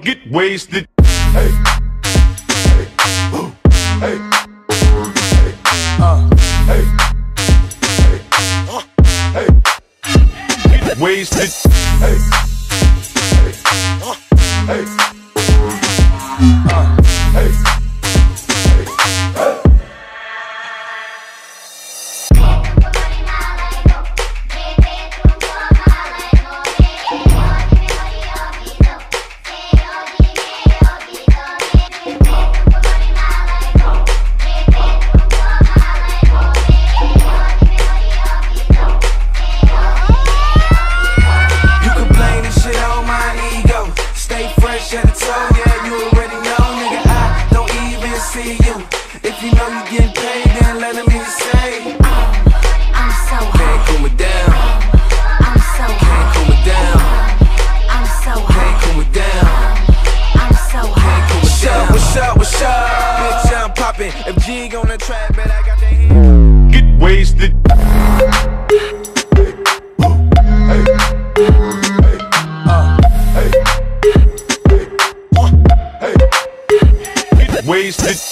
get wasted. Hey, hey, ooh, hey, hey, hey, hey, hey, get wasted. Hey, hey, hey, hey. If you know you getting paid, then let me say, I'm so hot. Can't cool me down. I'm so hot. Can't cool me down. I'm so hot. Can't cool me down. I'm so hot. Can't cool me down. What's up? What's up? Bitch, I'm poppin'. If G ain't on the track, bet I got that hand. Get wasted. Hey, hey, hey, hey, hey, get wasted.